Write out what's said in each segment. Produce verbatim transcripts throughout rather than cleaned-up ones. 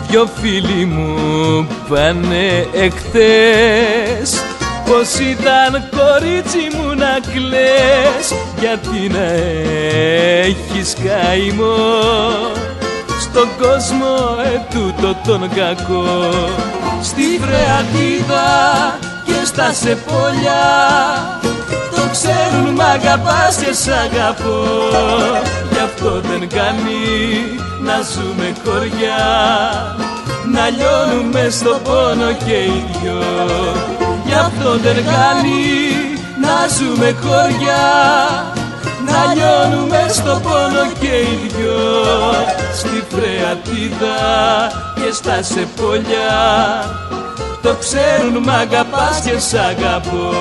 Δυο φίλοι μου πάνε εχθές πως ήταν κορίτσι μου να κλαις, γιατί να έχεις καημό στον κόσμο ετούτο τον κακό. Στη Φρεατίδα και στα Σεπόλια το ξέρουν μ' αγαπάς και σ' αγαπώ. Γι' αυτό δεν κάνει να ζούμε χωριά, να λιώνουμε στο πόνο και οι δυο. Γι' αυτό δεν κάνει να ζούμε χωριά, να λιώνουμε στο πόνο και οι δυο. Στη Φρεατίδα και στα Σεπόλια το ξέρουν μ' αγαπάς και σ' αγαπώ.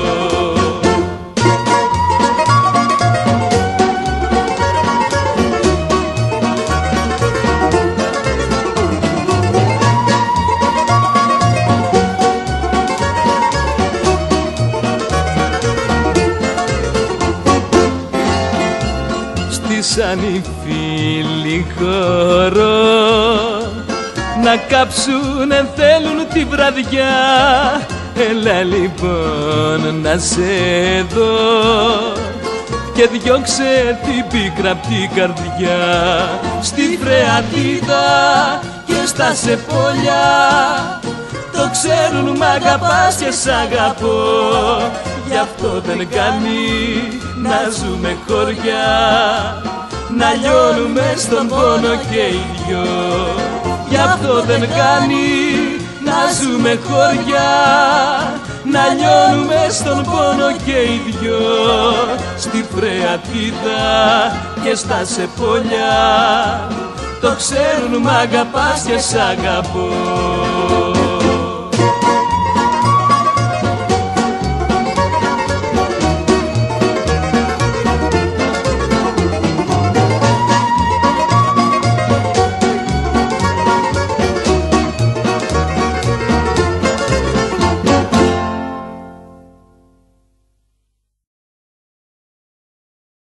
Σαν οι φίλοι χορό να κάψουνε θέλουν τη βραδιά. Έλα λοιπόν να σε δω και διώξε την πίκρα απ' την καρδιά. Στη Φρεατίδα και στα Σεπόλια το ξέρουν μ' αγαπάς και σ' αγαπώ. Γι' αυτό δεν κάνει να ζούμε χωριά, να λιώνουμε στον πόνο και οι δυο. Γι' αυτό δεν κάνει να ζούμε χωριά, να λιώνουμε στον πόνο και οι δυο. Στη Φρεατίδα και στα Σεπόλια το ξέρουν μ' αγαπάς και σ' αγαπώ.